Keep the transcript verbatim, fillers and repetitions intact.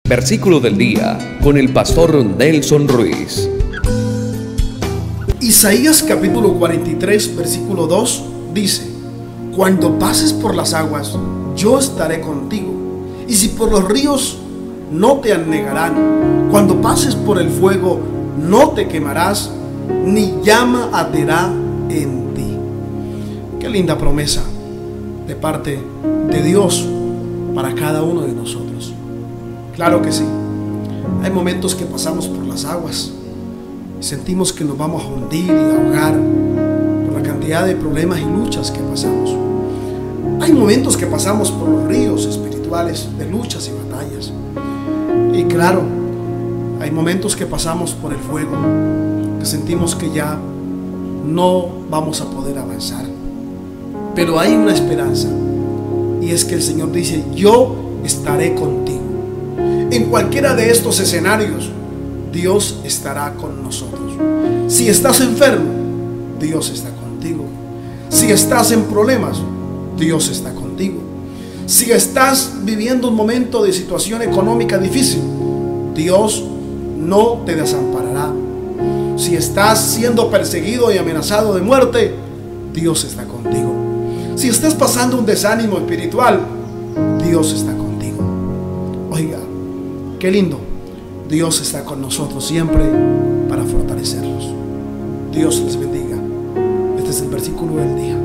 Versículo del día con el pastor Nelson Ruiz. Isaías capítulo cuarenta y tres versículo dos dice: cuando pases por las aguas, yo estaré contigo, y si por los ríos, no te anegarán. Cuando pases por el fuego, no te quemarás, ni llama arderá en ti. Qué linda promesa de parte de Dios para cada uno de nosotros. Claro que sí, hay momentos que pasamos por las aguas y sentimos que nos vamos a hundir y ahogar por la cantidad de problemas y luchas que pasamos. Hay momentos que pasamos por los ríos espirituales de luchas y batallas. Y claro, hay momentos que pasamos por el fuego, que sentimos que ya no vamos a poder avanzar. Pero hay una esperanza, y es que el Señor dice: yo estaré contigo. En cualquiera de estos escenarios, Dios estará con nosotros. Si estás enfermo, Dios está contigo. Si estás en problemas, Dios está contigo. Si estás viviendo un momento de situación económica difícil, Dios no te desamparará. Si estás siendo perseguido y amenazado de muerte, Dios está contigo. Si estás pasando un desánimo espiritual, Dios está contigo. Oiga, qué lindo. Dios está con nosotros siempre para fortalecernos. Dios les bendiga. Este es el versículo del día.